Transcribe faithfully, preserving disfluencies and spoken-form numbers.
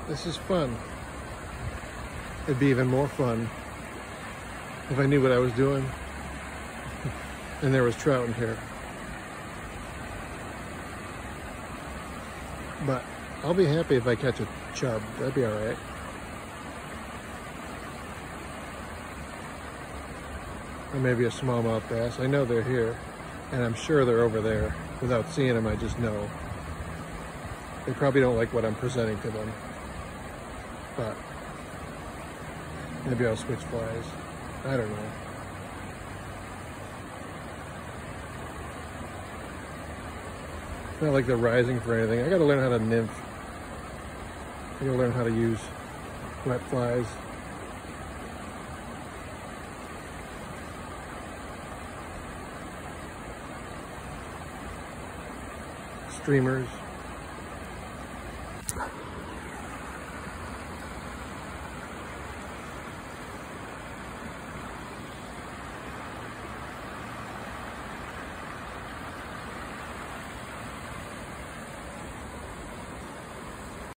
This is fun. It'd be even more fun if I knew what I was doing and there was trout in here. But I'll be happy if I catch a chub. That'd be all right. Or maybe a smallmouth bass. I know they're here, and I'm sure they're over there. Without seeing them, I just know. They probably don't like what I'm presenting to them. But maybe I'll switch flies. I don't know. It's not like they're rising for anything. I gotta learn how to nymph. I gotta learn how to use wet flies. Streamers.